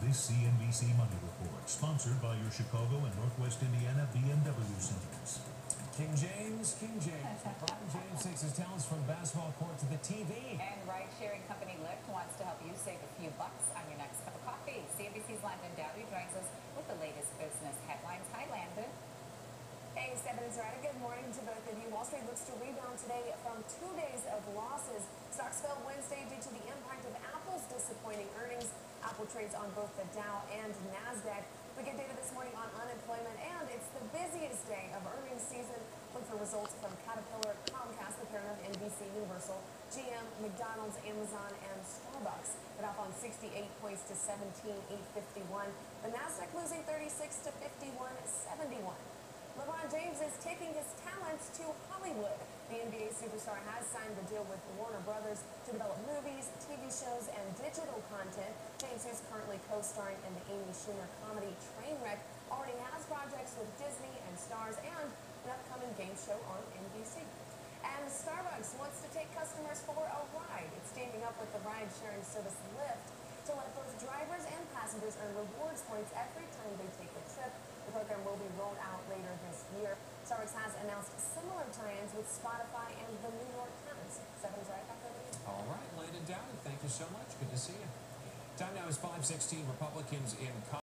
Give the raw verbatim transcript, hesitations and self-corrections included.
This C N B C Money Report, sponsored by your Chicago and Northwest Indiana B M W centers. King James, King James. LeBron James takes his talents from basketball court to the T V. And ride-sharing company Lyft wants to help you save a few bucks on your next cup of coffee. C N B C's Landon Dowdy joins us with the latest business headlines. Hi, Landon. Hey, Stephen and Sarah, good morning to both of you. Wall Street looks to rebound today from two days of losses. Stocks fell Wednesday due to the impact of Apple's disappointing earnings. Apple trades on both the Dow and NASDAQ. We get data this morning on unemployment, and it's the busiest day of earnings season. Look for results from Caterpillar, Comcast, the parent of N B C Universal, G M, McDonald's, Amazon, and Starbucks. But up on sixty-eight points to seventeen eight fifty-one. The NASDAQ losing thirty-six to fifty-one seventy-one. LeBron James is taking his talents to Hollywood. The N B A superstar has signed the deal with Warner Brothers to develop movies, T V shows, and digital content. James, who's currently co-starring in the Amy Schumer comedy Trainwreck, already has projects with Disney and Stars and an upcoming game show on N B C. And Starbucks wants to take customers for a ride. It's teaming up with the ride-sharing service Lyft to let both drivers and passengers earn rewards points every time they take a trip. The program will be rolled out later this year. Starbucks has announced similar tie-ins with Spotify and the New York Times. Seven's right back over to you. All right, Landon Dowdy, thank you so much. Good to see you. Time now is five sixteen. Republicans in